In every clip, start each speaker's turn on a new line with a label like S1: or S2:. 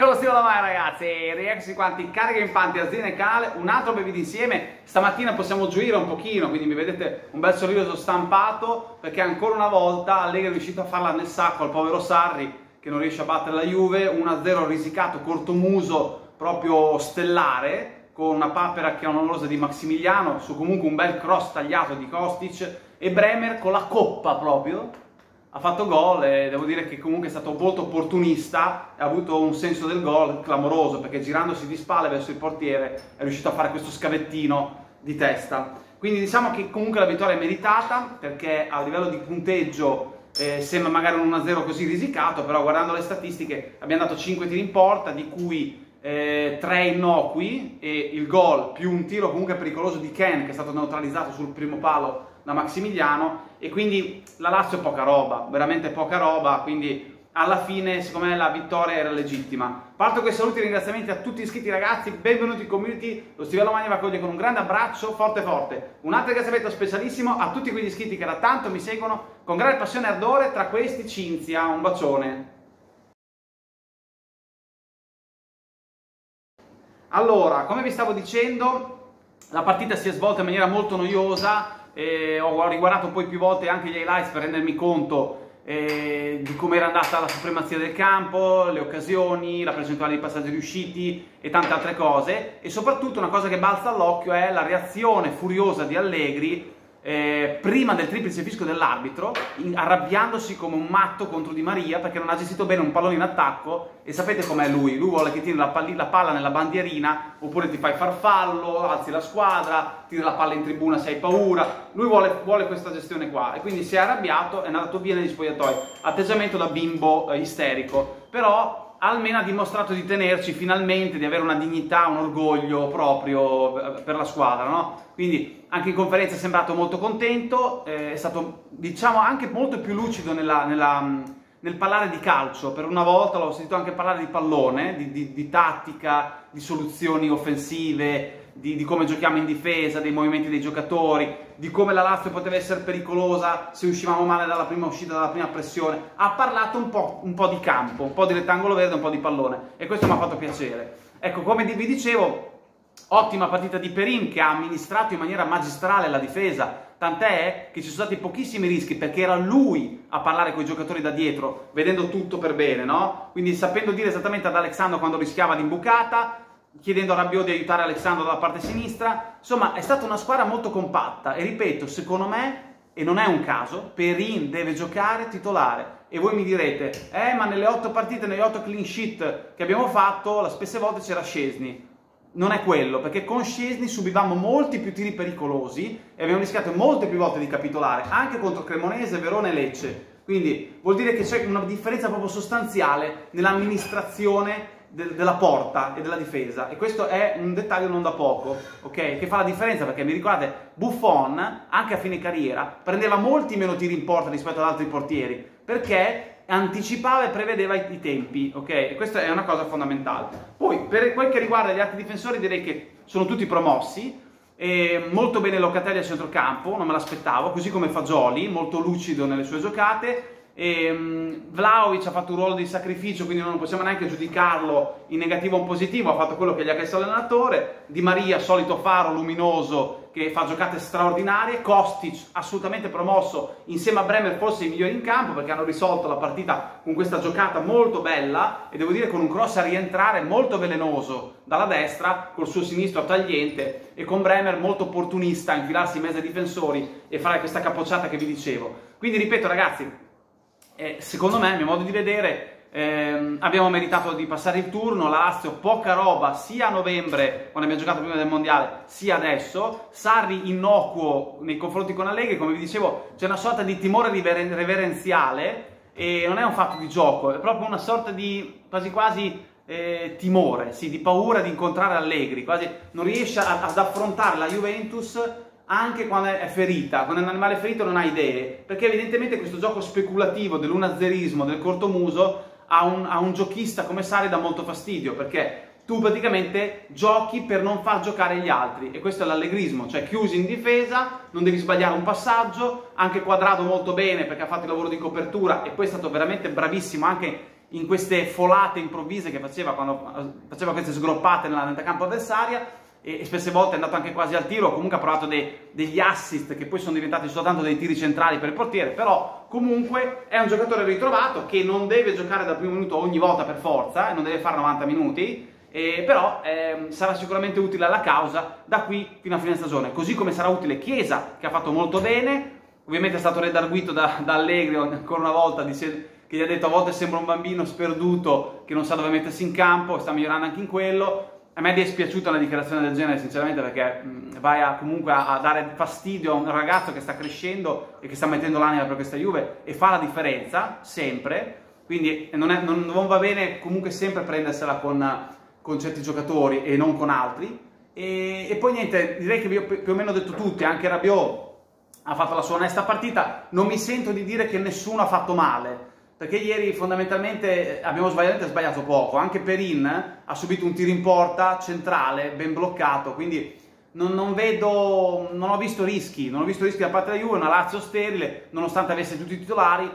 S1: Eccolo Steve Lamai ragazzi, rieccoci quanti, carica infanti, azienda e canale, un altro bel video insieme. Stamattina possiamo gioire un pochino, quindi mi vedete un bel sorriso stampato, perché ancora una volta Allegri è riuscito a farla nel sacco al povero Sarri, che non riesce a battere la Juve. 1-0 risicato, cortomuso, proprio stellare, con una papera clamorosa di Maximiliano, su comunque un bel cross tagliato di Kostic, e Bremer con la coppa proprio ha fatto gol, e devo dire che comunque è stato molto opportunista e ha avuto un senso del gol clamoroso, perché girandosi di spalle verso il portiere è riuscito a fare questo scavettino di testa. Quindi diciamo che comunque la vittoria è meritata, perché a livello di punteggio sembra magari un 1-0 così risicato, però guardando le statistiche abbiamo dato 5 tiri in porta, di cui 3 innocui, e il gol più un tiro comunque pericoloso di Ken, che è stato neutralizzato sul primo palo da Maximiliano, e quindi la Lazio è poca roba, veramente poca roba, quindi alla fine secondo me la vittoria era legittima. Parto con i saluti e ringraziamenti a tutti gli iscritti ragazzi, benvenuti in community, lo Stivello Magni vi accoglie con un grande abbraccio forte forte. Un altro ringraziamento specialissimo a tutti quegli iscritti che da tanto mi seguono con grande passione e ardore, tra questi Cinzia, un bacione. Allora, come vi stavo dicendo, la partita si è svolta in maniera molto noiosa. Ho riguardato poi più volte anche gli highlights per rendermi conto di come era andata la supremazia del campo, le occasioni, la percentuale di passaggi riusciti e tante altre cose, e soprattutto una cosa che balza all'occhio è la reazione furiosa di Allegri prima del triplice fischio dell'arbitro, arrabbiandosi come un matto contro Di Maria perché non ha gestito bene un pallone in attacco. E sapete com'è lui vuole che tiri la palla nella bandierina, oppure ti fai farfallo, alzi la squadra, tiri la palla in tribuna se hai paura. Lui vuole questa gestione qua, e quindi si è arrabbiato, è andato via negli spogliatoi, atteggiamento da bimbo isterico, però almeno ha dimostrato di tenerci finalmente, di avere una dignità, un orgoglio proprio per la squadra, no? Quindi anche in conferenza è sembrato molto contento, è stato diciamo anche molto più lucido nel parlare di calcio. Per una volta l'ho sentito anche parlare di pallone, di tattica, di soluzioni offensive, di come giochiamo in difesa, dei movimenti dei giocatori, di come la Lazio poteva essere pericolosa se uscivamo male dalla prima uscita, dalla prima pressione. Ha parlato un po' di campo, un po' di rettangolo verde, un po' di pallone, e questo mi ha fatto piacere. Ecco, come vi dicevo, ottima partita di Perin, che ha amministrato in maniera magistrale la difesa, tant'è che ci sono stati pochissimi rischi, perché era lui a parlare con i giocatori da dietro, vedendo tutto per bene, no? Quindi sapendo dire esattamente ad Alexandro quando rischiava l'imbucata, chiedendo a Rabiot di aiutare Alexandro dalla parte sinistra. Insomma, è stata una squadra molto compatta, e ripeto, secondo me, e non è un caso, Perin deve giocare titolare. E voi mi direte, ma nelle 8 partite, nelle 8 clean sheet che abbiamo fatto, la spesse volte c'era Szczesny. Non è quello, perché con Szczesny subivamo molti più tiri pericolosi e abbiamo rischiato molte più volte di capitolare, anche contro Cremonese, Verona e Lecce. Quindi vuol dire che c'è una differenza proprio sostanziale nell'amministrazione della porta e della difesa, e questo è un dettaglio non da poco, ok? Che fa la differenza, perché mi ricordate, Buffon anche a fine carriera prendeva molti meno tiri in porta rispetto ad altri portieri, perché anticipava e prevedeva i tempi, ok? E questa è una cosa fondamentale. Poi per quel che riguarda gli altri difensori, direi che sono tutti promossi, e molto bene Locatelli a centrocampo, non me l'aspettavo, così come Fagioli, molto lucido nelle sue giocate. Vlahovic ha fatto un ruolo di sacrificio, quindi non possiamo neanche giudicarlo in negativo o in positivo, ha fatto quello che gli ha chiesto l'allenatore. Di Maria, solito faro luminoso che fa giocate straordinarie. Kostic assolutamente promosso, insieme a Bremer forse i migliori in campo, perché hanno risolto la partita con questa giocata molto bella, e devo dire con un cross a rientrare molto velenoso dalla destra, col suo sinistro tagliente, e con Bremer molto opportunista a infilarsi in mezzo ai difensori e fare questa capocciata che vi dicevo. Quindi ripeto ragazzi, secondo me, a mio modo di vedere, abbiamo meritato di passare il turno. La Lazio poca roba, sia a novembre quando abbiamo giocato prima del mondiale, sia adesso. Sarri innocuo nei confronti con Allegri, come vi dicevo c'è una sorta di timore reverenziale, e non è un fatto di gioco, è proprio una sorta di quasi quasi timore, sì, di paura di incontrare Allegri, quasi non riesce ad affrontare la Juventus anche quando è ferita. Quando è un animale ferito non ha idee, perché evidentemente questo gioco speculativo dell'1-zerismo, del cortomuso, a un giochista come Sarri dà molto fastidio, perché tu praticamente giochi per non far giocare gli altri, e questo è l'allegrismo, cioè chiusi in difesa, non devi sbagliare un passaggio. Anche Quadrado molto bene, perché ha fatto il lavoro di copertura, e poi è stato veramente bravissimo anche in queste folate improvvise che faceva quando faceva queste sgroppate nel campo avversaria, e spesse volte è andato anche quasi al tiro, comunque ha provato degli assist che poi sono diventati soltanto dei tiri centrali per il portiere, però comunque è un giocatore ritrovato che non deve giocare dal primo minuto ogni volta per forza, e non deve fare 90 minuti, però sarà sicuramente utile alla causa da qui fino a fine stagione, così come sarà utile Chiesa, che ha fatto molto bene, ovviamente è stato redarguito da Allegri ancora una volta, che gli ha detto a volte sembra un bambino sperduto che non sa dove mettersi in campo, e sta migliorando anche in quello. A me è dispiaciuta una dichiarazione del genere, sinceramente, perché vai comunque a dare fastidio a un ragazzo che sta crescendo e che sta mettendo l'anima per questa Juve e fa la differenza, sempre. Quindi non va bene comunque sempre prendersela con certi giocatori e non con altri. E poi niente, direi che vi ho più o meno detto tutti, anche Rabiot ha fatto la sua onesta partita. Non mi sento di dire che nessuno ha fatto male, perché ieri fondamentalmente abbiamo sbagliato poco. Anche Perin ha subito un tiro in porta centrale, ben bloccato, quindi non ho visto rischi, da parte della Juve, una Lazio sterile, nonostante avesse tutti i titolari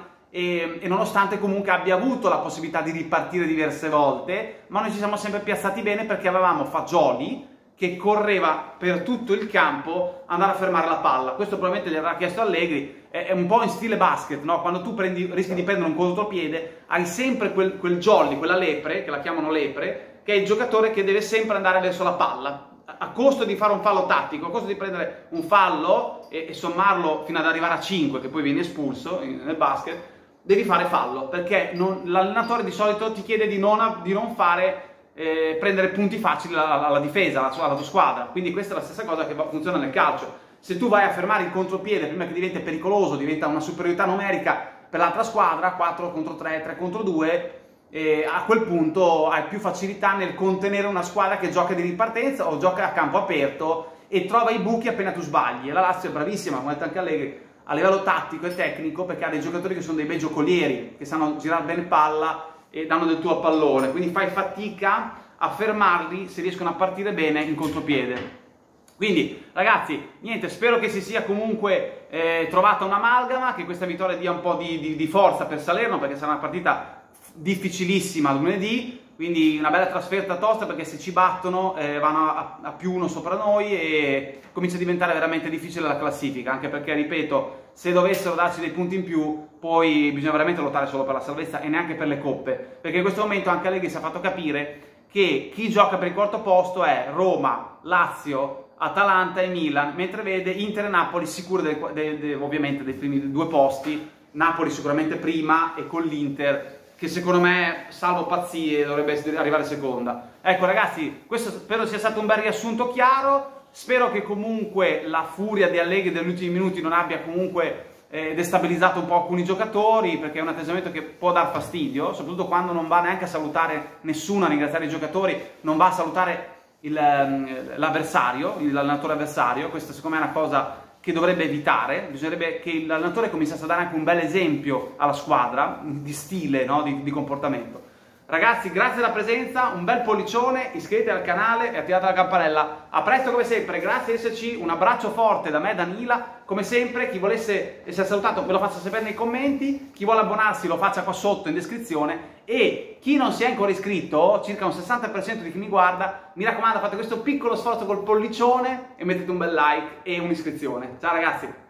S1: e nonostante comunque abbia avuto la possibilità di ripartire diverse volte, ma noi ci siamo sempre piazzati bene perché avevamo Fagioli che correva per tutto il campo andare a fermare la palla. Questo probabilmente gli avrà chiesto Allegri, è un po' in stile basket, no? Quando tu rischi di prendere un contropiede, hai sempre quel jolly, quella lepre, che la chiamano lepre, che è il giocatore che deve sempre andare verso la palla, a costo di fare un fallo tattico, a costo di prendere un fallo e sommarlo fino ad arrivare a 5, che poi viene espulso nel basket, devi fare fallo, perché l'allenatore di solito ti chiede di non fare prendere punti facili alla difesa, alla tua squadra. Quindi questa è la stessa cosa che funziona nel calcio. Se tu vai a fermare il contropiede prima che diventi pericoloso, diventa una superiorità numerica per l'altra squadra, 4 contro 3, 3 contro 2, a quel punto hai più facilità nel contenere una squadra che gioca di ripartenza o gioca a campo aperto e trova i buchi appena tu sbagli. E la Lazio è bravissima, come ha detto anche Allegri, a livello tattico e tecnico, perché ha dei giocatori che sono dei bei giocolieri, che sanno girare bene palla e danno del tuo pallone, quindi fai fatica a fermarli se riescono a partire bene in contropiede. Quindi ragazzi, niente, spero che si sia comunque trovata un'amalgama, che questa vittoria dia un po' di forza per Salerno, perché sarà una partita difficilissima lunedì, quindi una bella trasferta tosta, perché se ci battono vanno a +1 sopra noi e comincia a diventare veramente difficile la classifica, anche perché, ripeto, se dovessero darci dei punti in più, poi bisogna veramente lottare solo per la salvezza e neanche per le coppe, perché in questo momento anche Allegri si è fatto capire che chi gioca per il quarto posto è Roma, Lazio, Atalanta e Milan, mentre vede Inter e Napoli sicure ovviamente dei primi 2 posti, Napoli sicuramente prima e con l'Inter che secondo me, salvo pazzie, dovrebbe arrivare seconda. Ecco ragazzi, questo spero sia stato un bel riassunto chiaro, spero che comunque la furia di Allegri degli ultimi minuti non abbia comunque destabilizzato un po' alcuni giocatori, perché è un atteggiamento che può dar fastidio, soprattutto quando non va neanche a salutare nessuno, a ringraziare i giocatori, non va a salutare l'avversario, l'allenatore avversario. Questa secondo me è una cosa che dovrebbe evitare. Bisognerebbe che l'allenatore cominciasse a dare anche un bel esempio alla squadra di stile, no? di comportamento. Ragazzi, grazie della presenza, un bel pollicione, iscrivetevi al canale e attivate la campanella. A presto come sempre, grazie di esserci, un abbraccio forte da me, Danila. Come sempre, chi volesse essere salutato me lo faccia sapere nei commenti, chi vuole abbonarsi lo faccia qua sotto in descrizione, e chi non si è ancora iscritto, circa un 60% di chi mi guarda, mi raccomando, fate questo piccolo sforzo col pollicione e mettete un bel like e un'iscrizione. Ciao ragazzi!